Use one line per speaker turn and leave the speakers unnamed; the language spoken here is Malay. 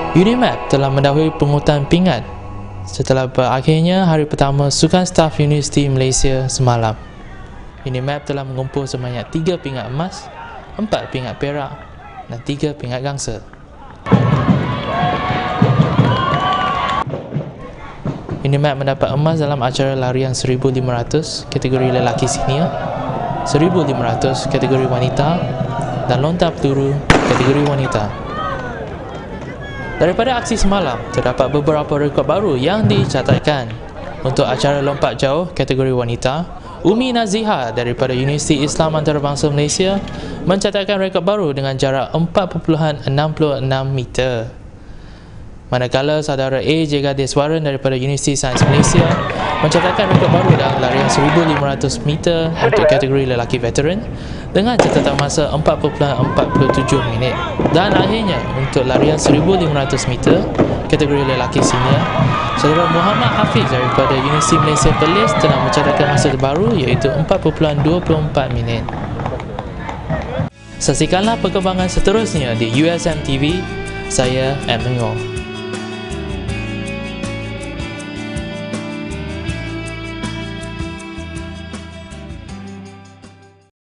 UNIMAP telah mendahului pungutan pingat setelah berakhirnya hari pertama Sukan Staff Universiti Malaysia semalam. UNIMAP telah mengumpul sebanyak 3 pingat emas, 4 pingat perak dan 3 pingat gangsa. UNIMAP mendapat emas dalam acara larian 1500 kategori lelaki senior, 1500 kategori wanita dan lontar peluru kategori wanita. Daripada aksi semalam, terdapat beberapa rekod baru yang dicatatkan. Untuk acara lompat jauh kategori wanita, Umi Naziha daripada Universiti Islam Antarabangsa Malaysia mencatatkan rekod baru dengan jarak 4.66 meter. Manakala saudara A. J. Gadiswaran daripada Universiti Sains Malaysia mencatatkan rekod baru dalam larian 1500 meter untuk kategori lelaki veteran dengan catatan masa 4.47 minit. Dan akhirnya untuk larian 1500 meter kategori lelaki senior, saudara Muhammad Hafiz daripada Universiti Malaysia Perlis telah mencatatkan masa terbaru iaitu 4.24 minit. Saksikanlah perkembangan seterusnya di USM TV. Saya Edmund Ngor.